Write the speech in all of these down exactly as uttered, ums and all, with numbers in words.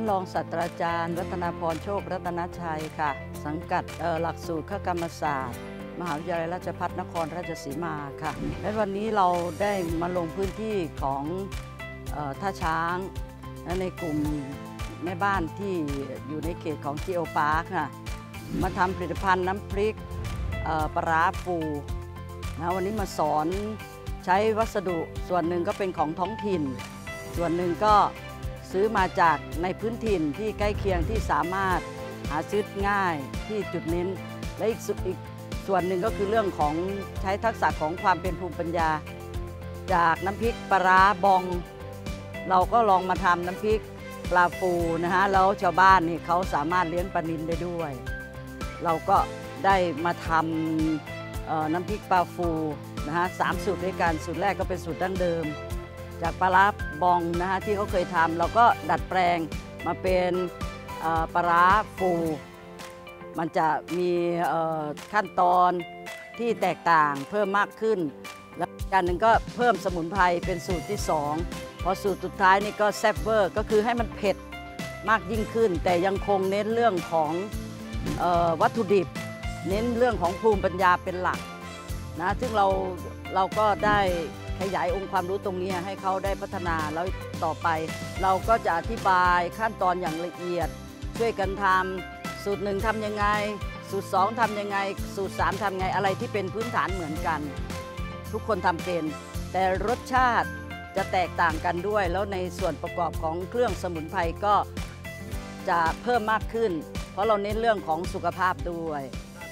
รองศาสตราจารย์รัตนาพรโชครัตนชัยค่ะสังกัดหลักสูตรคกรรมศาสตร์มหาวิทยาลัยราชภัฏนครราชสีมาค่ะและวันนี้เราได้มาลงพื้นที่ของท่าช้างในกลุ่มแม่บ้านที่อยู่ในเขตของจีโอพาร์คค่ะมาทำผลิตภัณฑ์น้ำพริกปลาร้าปูนะวันนี้มาสอนใช้วัสดุส่วนหนึ่งก็เป็นของท้องถิ่นส่วนหนึ่งก็ซื้อมาจากในพื้นถิ่นที่ใกล้เคียงที่สามารถหาซื้อง่ายที่จุดเน้นและอีกอีกส่วนหนึ่งก็คือเรื่องของใช้ทักษะของความเป็นภูมิปัญญาจากน้ำพริกปลาร้าบองเราก็ลองมาทำน้ำพริกปลาฟูนะฮะแล้วชาวบ้านนี่เขาสามารถเลี้ยงปลานิลได้ด้วยเราก็ได้มาทำน้ำพริกปลาฟูนะฮะสามสูตรด้วยกันสูตรแรกก็เป็นสูตรดั้งเดิมจากปลาร้าบองนะฮะที่เขาเคยทำเราก็ดัดแปลงมาเป็นปลาร้าฟูมันจะมีขั้นตอนที่แตกต่างเพิ่มมากขึ้นแล้วการหนึ่งก็เพิ่มสมุนไพรเป็นสูตรที่สองพอสูตรสุดท้ายนี่ก็แซ่บเวอร์ก็คือให้มันเผ็ดมากยิ่งขึ้นแต่ยังคงเน้นเรื่องของวัตถุดิบเน้นเรื่องของภูมิปัญญาเป็นหลักนะซึ่งเราเราก็ได้ขยายองค์ความรู้ตรงนี้ให้เขาได้พัฒนาแล้วต่อไปเราก็จะอธิบายขั้นตอนอย่างละเอียดช่วยกันทำสูตรหนึ่งทำยังไงสูตรสองทำยังไงสูตรสามทำไงอะไรที่เป็นพื้นฐานเหมือนกันทุกคนทำเป็นแต่รสชาติจะแตกต่างกันด้วยแล้วในส่วนประกอบของเครื่องสมุนไพรก็จะเพิ่มมากขึ้นเพราะเราเน้นเรื่องของสุขภาพด้วย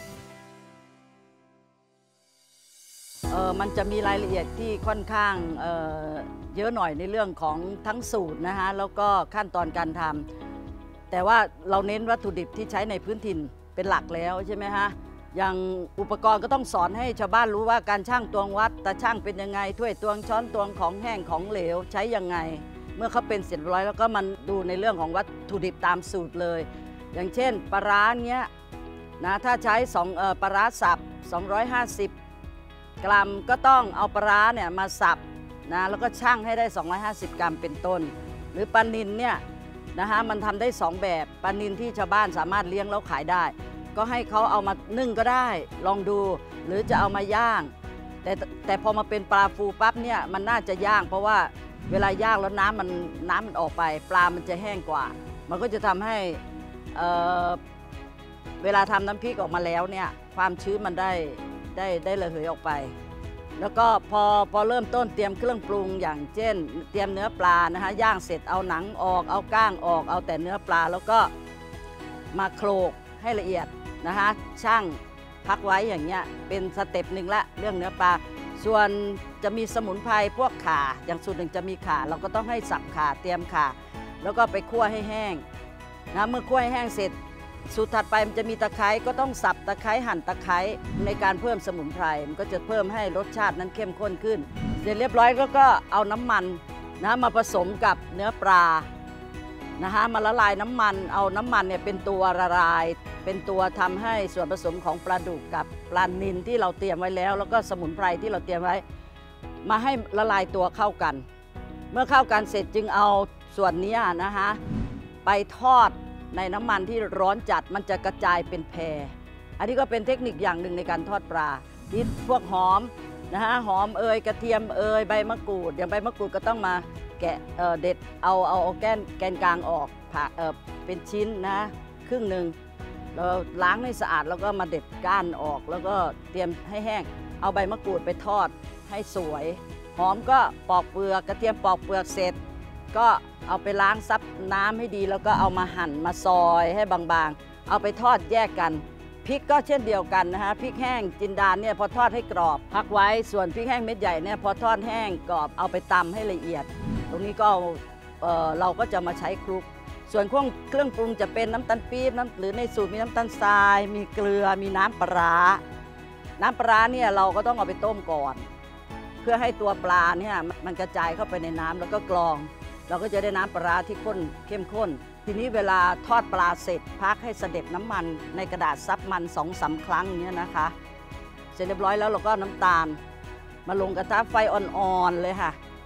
เออมันจะมีรายละเอียดที่ค่อนข้างเอ่อเยอะหน่อยในเรื่องของทั้งสูตรนะคะแล้วก็ขั้นตอนการทำแต่ว่าเราเน้นวัตถุดิบที่ใช้ในพื้นถิ่นเป็นหลักแล้วใช่ไหมคะอย่างอุปกรณ์ก็ต้องสอนให้ชาวบ้านรู้ว่าการชั่งตวงวัดตาชั่งเป็นยังไงถ้วยตวงช้อนตวงของแห้งของเหลวใช้ยังไงเมื่อเขาเป็นเสร็จเรียบร้อยแล้วก็มันดูในเรื่องของวัตถุดิบตามสูตรเลยอย่างเช่นปลาร้าเนี้ยนะถ้าใช้สองเอ่อปลาร้าสับสองร้อยห้าสิบกรัมก็ต้องเอาปลาร้าเนี่ยมาสับนะแล้วก็ชั่งให้ได้สองร้อยห้าสิบกรัมเป็นต้นหรือปลานิลเนี่ยนะคะมันทำได้สองแบบปลานิลที่ชาวบ้านสามารถเลี้ยงแล้วขายได้ก็ให้เขาเอามานึ่งก็ได้ลองดูหรือจะเอามาย่างแต่แต่พอมาเป็นปลาฟูปั๊บเนี่ยมันน่าจะย่างเพราะว่าเวลาย่างแล้วน้ำมันน้ำมันออกไปปลามันจะแห้งกว่ามันก็จะทำให้เอ่อเวลาทำน้ำพริกออกมาแล้วเนี่ยความชื้นมันได้ได้ได้ระเหยออกไปแล้วก็พอพอเริ่มต้นเตรียมเครื่องปรุงอย่างเช่นเตรียมเนื้อปลานะคะย่างเสร็จเอาหนังออกเอาก้างออกเอาแต่เนื้อปลาแล้วก็มาโขลกให้ละเอียดนะคะช่างพักไว้อย่างเงี้ยเป็นสเต็ปหนึ่งละเรื่องเนื้อปลาส่วนจะมีสมุนไพรพวกข่าอย่างสูตรหนึ่งจะมีข่าเราก็ต้องให้สับข่าเตรียมข่าแล้วก็ไปคั่วให้แห้งนะเมื่อคั่วให้แห้งเสร็จสูตรถัดไปมันจะมีตะไคร้ก็ต้องสับตะไคร้หั่นตะไคร้ในการเพิ่มสมุนไพรมันก็จะเพิ่มให้รสชาตินั้นเข้มข้นขึ้นเสร็จเรียบร้อยแล้วก็เอาน้ำมันนะมาผสมกับเนื้อปลานะคะมาละลายน้ำมันเอาน้ำมันเนี่ยเป็นตัวละลายเป็นตัวทำให้ส่วนผสมของปลาดุกกับปลานิลที่เราเตรียมไว้แล้วแล้วก็สมุนไพรที่เราเตรียมไว้มาให้ละลายตัวเข้ากันเมื่อเข้ากันเสร็จจึงเอาส่วนนี้นะคะไปทอดในน้ำมันที่ร้อนจัดมันจะกระจายเป็นแพรอันนี้ก็เป็นเทคนิคอย่างหนึ่งในการทอดปลาที่พวกหอมนะฮะหอมเอยกระเทียมเอยใบมะกรูดอย่างใบมะกรูดก็ต้องมาแกะเเด็ดเอาเอาเอาแกนแกนกลางออกผ่าเเป็นชิ้นนะครึ่งหนึ่งเราล้างให้สะอาดแล้วก็มาเด็ดก้านออกแล้วก็เตรียมให้แห้งเอาใบมะกรูดไปทอดให้สวยหอมก็ปอกเปลือกกระเทียมปอกเปลือกเสร็จก็เอาไปล้างซับน้ำให้ดีแล้วก็เอามาหั่นมาซอยให้บางๆเอาไปทอดแยกกันพริกก็เช่นเดียวกันนะคะพริกแห้งจินดาเนี่ยพอทอดให้กรอบพักไว้ส่วนพริกแห้งเม็ดใหญ่เนี่ยพอทอดแห้งกรอบเอาไปตำให้ละเอียดตรงนี้ก็เอ่อเราก็จะมาใช้คลุกส่วนเครื่องเครื่องปรุงจะเป็นน้ำตาลปี๊บน้ำหรือในสูตรมีน้ำตาลทรายมีเกลือมีน้ำปลาน้ำปลาเนี่ยเราก็ต้องเอาไปต้มก่อนเพื่อให้ตัวปลาเนี่ยมันกระจายเข้าไปในน้ำแล้วก็กรองเราก็จะได้น้ำปลาที่ข้นเข้มข้นทีนี้เวลาทอดปลาเสร็จพักให้เสด็จน้ำมันในกระดาษซับมันสองสามครั้งเนี้ยนะคะเสร็จเรียบร้อยแล้วเราก็น้ำตาลมาลงกระทะไฟอ่อนๆเลยค่ะ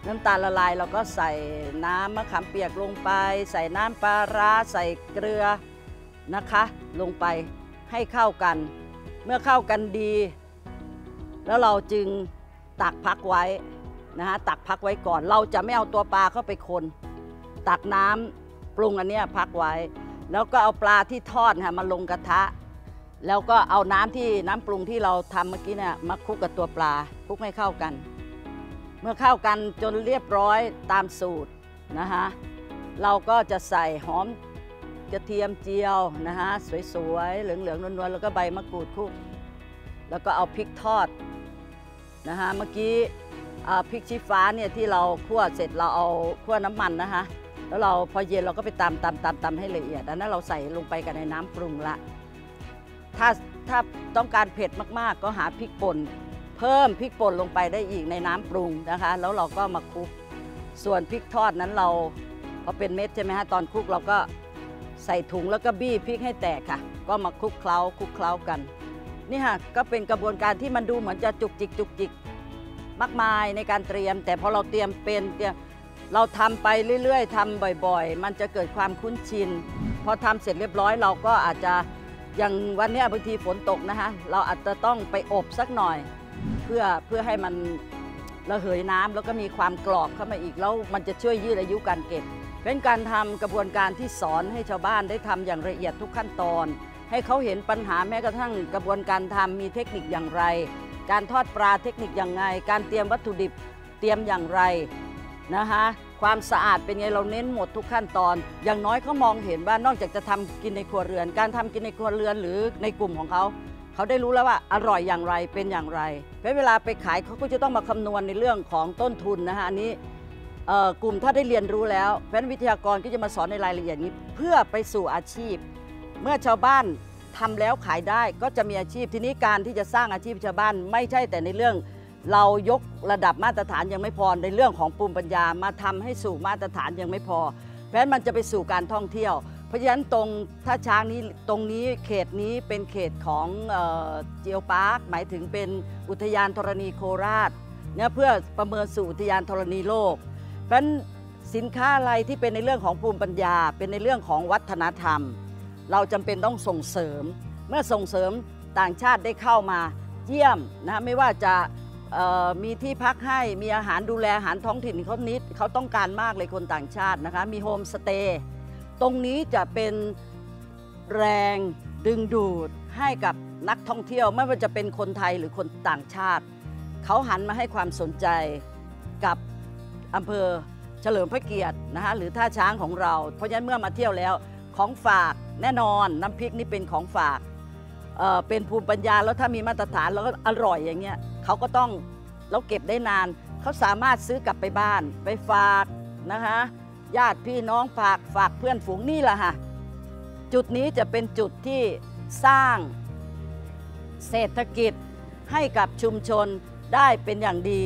น้ำตาลละลายเราก็ใส่น้ำมะขามเปียกลงไปใส่น้ำปลาร้าใส่เกลือนะคะลงไปให้เข้ากันเมื่อเข้ากันดีแล้วเราจึงตักพักไว้นะฮะตักพักไว้ก่อนเราจะไม่เอาตัวปลาเข้าไปคนตักน้ำปรุงอันเนี้ยพักไว้แล้วก็เอาปลาที่ทอดค่ะมาลงกระทะแล้วก็เอาน้ำที่น้ำปรุงที่เราทำเมื่อกี้เนี่ยมาคลุกกับตัวปลาคลุกให้เข้ากันเมื่อเข้ากันจนเรียบร้อยตามสูตรนะคะเราก็จะใส่หอมกระเทียมเจียวนะฮะสวยๆเหลืองๆนวลๆแล้วก็ใบมะกรูดคลุกแล้วก็เอาพริกทอดนะฮะเมื่อกี้พริกชี้ฟ้าเนี่ยที่เราคั่วเสร็จเราเอาคั่วน้ำมันนะคะแล้วเราพอเย็นเราก็ไปตำตำตำตำให้ละเอียดอันนั้นเราใส่ลงไปกันในน้ำปรุงละถ้าถ้าต้องการเผ็ดมากๆก็หาพริกป่นเพิ่มพริกป่นลงไปได้อีกในน้ำปรุงนะคะแล้วเราก็มาคลุกส่วนพริกทอดนั้นเราพอเป็นเม็ดใช่ไหมฮะตอนคลุกเราก็ใส่ถุงแล้วก็บี้พริกให้แตกค่ะก็มาคลุกเคล้าคลุกเคล้ากันนี่ค่ะก็เป็นกระบวนการที่มันดูเหมือนจะจุกจิกจุกจิกมากมายในการเตรียมแต่พอเราเตรียมเป็นเราทำไปเรื่อยๆทำบ่อยๆมันจะเกิดความคุ้นชินพอทำเสร็จเรียบร้อยเราก็อาจจะอย่างวันนี้บางทีฝนตกนะคะเราอาจจะต้องไปอบสักหน่อยเพื่อเพื่อให้มันระเหยน้ำแล้วก็มีความกรอบเข้ามาอีกแล้วมันจะช่วยยืดอายุการเก็บเป็นการทำกระบวนการที่สอนให้ชาวบ้านได้ทำอย่างละเอียดทุกขั้นตอนให้เขาเห็นปัญหาแม้กระทั่งกระบวนการทำมีเทคนิคอย่างไรการทอดปลาเทคนิคอย่างไรการเตรียมวัตถุดิบเตรียมอย่างไรนะคะความสะอาดเป็นไงเราเน้นหมดทุกขั้นตอนอย่างน้อยเขามองเห็นว่านอกจากจะทำกินในครัวเรือนการทำกินในครัวเรือนหรือในกลุ่มของเขาเขาได้รู้แล้วว่าอร่อยอย่างไรเป็นอย่างไรเพราะเวลาไปขายเขาก็จะต้องมาคำนวณในเรื่องของต้นทุนนะคะอันนี้กลุ่มถ้าได้เรียนรู้แล้วเพราะฉะนั้นวิทยากรก็จะมาสอนในรายละเอียดนี้เพื่อไปสู่อาชีพเมื่อชาวบ้านทำแล้วขายได้ก็จะมีอาชีพทีนี้การที่จะสร้างอาชีพชาวบ้านไม่ใช่แต่ในเรื่องเรายกระดับมาตรฐานยังไม่พอในเรื่องของภูมิปัญญามาทำให้สู่มาตรฐานยังไม่พอเพราะฉะนั้นมันจะไปสู่การท่องเที่ยวเพราะฉะนั้นตรงท่าช้างนี้ตรงนี้เขตนี้เป็นเขตของเจียวปาร์คหมายถึงเป็นอุทยานธรณีโคราชเนี่ยเพื่อประเมินสู่อุทยานธรณีโลกเพราะฉะนั้นสินค้าอะไรที่เป็นในเรื่องของภูมิปัญญาเป็นในเรื่องของวัฒนธรรมเราจำเป็นต้องส่งเสริมเมื่อส่งเสริมต่างชาติได้เข้ามาเยี่ยมนะไม่ว่าจะมีที่พักให้มีอาหารดูแลอาหารท้องถิ่นเขานิดเขาต้องการมากเลยคนต่างชาตินะคะมีโฮมสเตย์ตรงนี้จะเป็นแรงดึงดูดให้กับนักท่องเที่ยวไม่ว่าจะเป็นคนไทยหรือคนต่างชาติเขาหันมาให้ความสนใจกับอำเภอเฉลิมพระเกียรตินะคะหรือท่าช้างของเราเพราะฉะนั้นเมื่อมาเที่ยวแล้วของฝากแน่นอนน้ำพริกนี่เป็นของฝากเอ่อเป็นภูมิปัญญาแล้วถ้ามีมาตรฐานแล้วก็อร่อยอย่างเงี้ยเขาก็ต้องแล้วเก็บได้นานเขาสามารถซื้อกลับไปบ้านไปฝากนะคะญาติพี่น้องฝากฝากเพื่อนฝูงนี่แหละค่ะจุดนี้จะเป็นจุดที่สร้างเศรษฐกิจให้กับชุมชนได้เป็นอย่างดี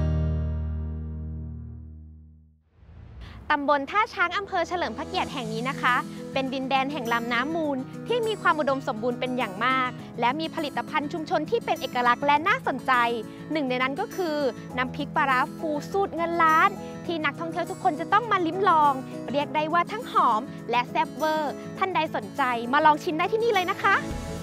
ตำบลท่าช้างอำเภอเฉลิมพระเกียรติแห่งนี้นะคะเป็นดินแดนแห่งลำน้ำมูลที่มีความอุดมสมบูรณ์เป็นอย่างมากและมีผลิตภัณฑ์ชุมชนที่เป็นเอกลักษณ์และน่าสนใจหนึ่งในนั้นก็คือน้ำพริกปลาร้าฟูสูตรเงินล้านที่นักท่องเที่ยวทุกคนจะต้องมาลิ้มลองเรียกได้ว่าทั้งหอมและแซ่บเวอร์ท่านใดสนใจมาลองชิมได้ที่นี่เลยนะคะ